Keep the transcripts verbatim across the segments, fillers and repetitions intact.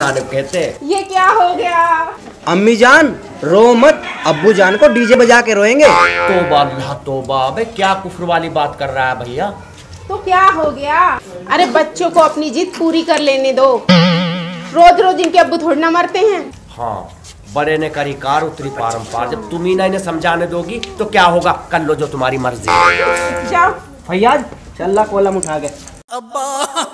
कहते। ये क्या हो गया? अम्मी जान रो मत, अब्बू जान को डीजे बजा के रोएंगे। तोबा अल्लाह तोबा, अबे क्या कुफ्र वाली बात कर रहा है भैया। तो क्या हो गया? अरे बच्चों को अपनी जिद पूरी कर लेने दो, रोज रोज इनके अब्बू थोड़ी ना मरते हैं। हाँ, बड़े ने करी कार उतरी पारंपार, जब तुम ही ना इन्हें समझाने दोगी तो क्या होगा, कर लो जो तुम्हारी मर्जी। जाओ फैयाज चल ला कोलम उठा के। अब्बा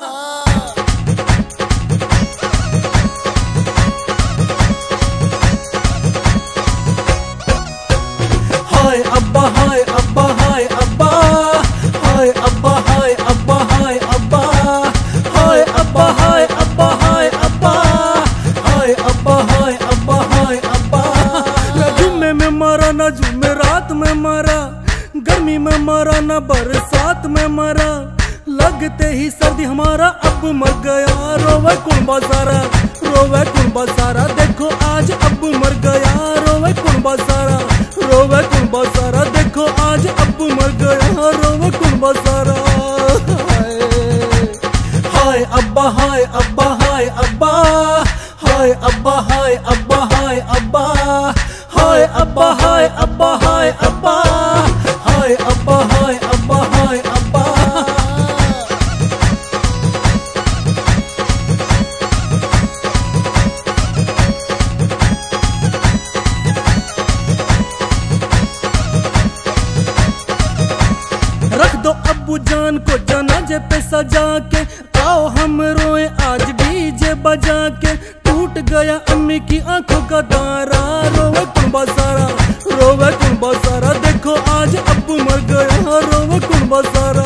हाय अब्बा हाय अब्बा हाय अब्बा हाय अब्बा हाय अब्बा हाय अब्बा हाय अब्बा हाय अब्बा हाय अब्बा हाय अब्बा हाय अब्बा हाय अब्बा। न जुम्मे में मारा न जुम्मे रात में मारा, गर्मी में मारा न बरसात में मारा, लगते ही सर्दी हमारा अब मर गया। रोवे कुंबा सारा रोवे कुंबा सारा, देखो आज अब मर गया। रोवे कुंबा सारा रोवे कुंबा सारा, देखो आज अब मर गया। रोवे कुंबा सारा हाय अब्बा हाय अब्बा हाय अब्बा हाय अब्बा हाय अब्बा हाय अब्बा हाय अब्बा हाय अब्बा हाय अब्बा हाय अब्बा हाय अब्बा हाय अब्बा। रख दो अब्बू जान को जनाजे पे सजा के, आओ हम रोए आज डीजे बजा के। टूट गया अम्मी की आंखों का तारा, रोवे कुंबा सारा रोवे कुंबा सारा, देखो आज अब्बू मर गया। रोवे कुंबा सारा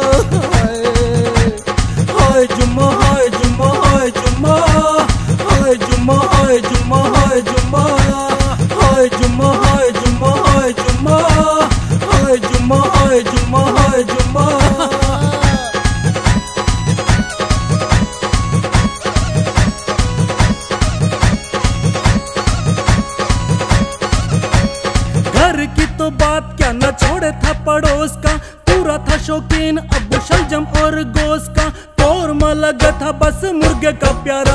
हाय जुम्मा हाय जुम्मा हाय जुम्मा हाय जुम्मा हाय जुम्मा हाय जुम्मा हाय जुम्मा हाय जुम्मा हाय जुम्मा हाय जुम्मा हाय जुम्मा हाय जुम्मा। घर की तो बात क्या न छोड़े था पड़ोस का, पूरा था शौकीन अब्बू शलजम और गोश्त का। कौरमा लगा था बस मुर्गे का प्यारा,